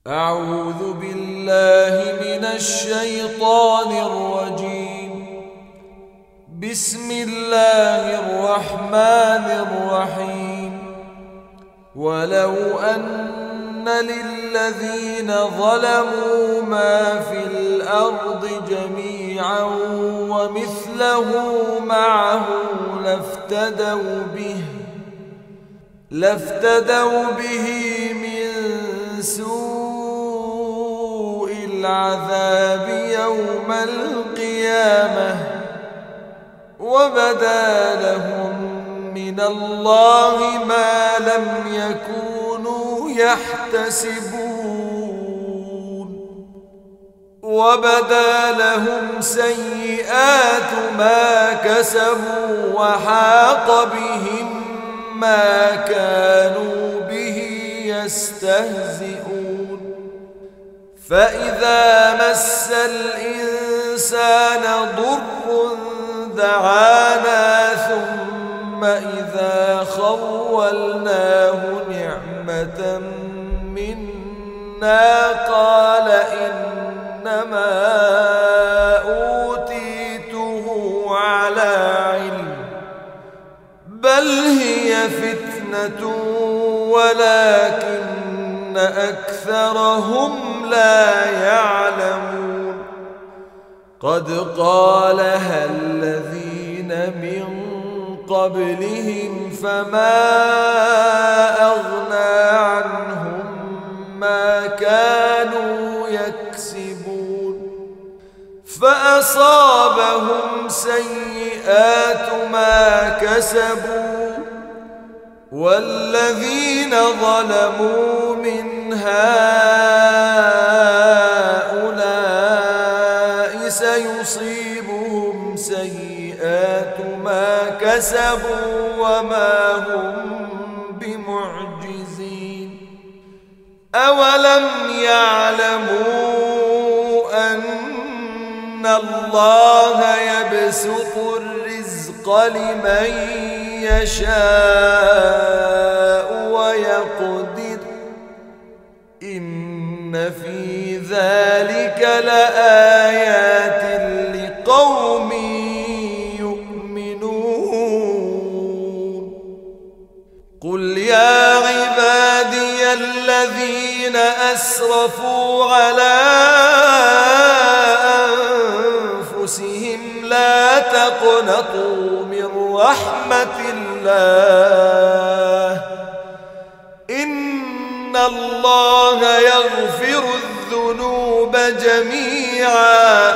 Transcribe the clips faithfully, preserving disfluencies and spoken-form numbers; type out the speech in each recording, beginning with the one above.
أعوذ بالله من الشيطان الرجيم. بسم الله الرحمن الرحيم. ولو أن للذين ظلموا ما في الأرض جميعا ومثله معه لافتدوا به لافتدوا به من سوء العذاب يوم القيامة وبدا لهم من الله ما لم يكونوا يحتسبون وبدا لهم سيئات ما كسبوا وحاق بهم ما كانوا به يستهزئون. فإذا مس الإنسان ضر دعانا ثم إذا خولناه نعمة منا قال إنما أوتيته على علم بل هي فتنة ولكن أكثرهم لا يعلمون. قد قالها الذين من قبلهم فما أغنى عنهم ما كانوا يكسبون فأصابهم سيئات ما كسبوا والذين ظلموا من هؤلاء سيصيبهم سيئات ما كسبوا وما هم بمعجزين. أولم يعلموا أن الله يبسط الرزق لمن يشاء ويقدر إن في ذلك لآيات لقوم يؤمنون. قل يا عبادي الذين أسرفوا على أنفسهم لا تقنطوا من رحمة الله إن الله يغفر الذنوب جميعا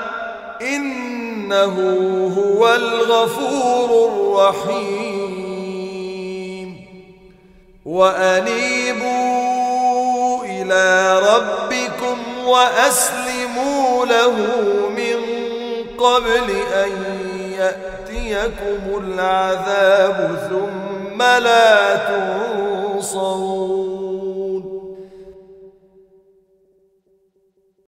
إنه هو الغفور الرحيم. وأنيبوا إلى ربكم وأسلموا له من قبل أن يأتيكم العذاب ثم لا تنصرون.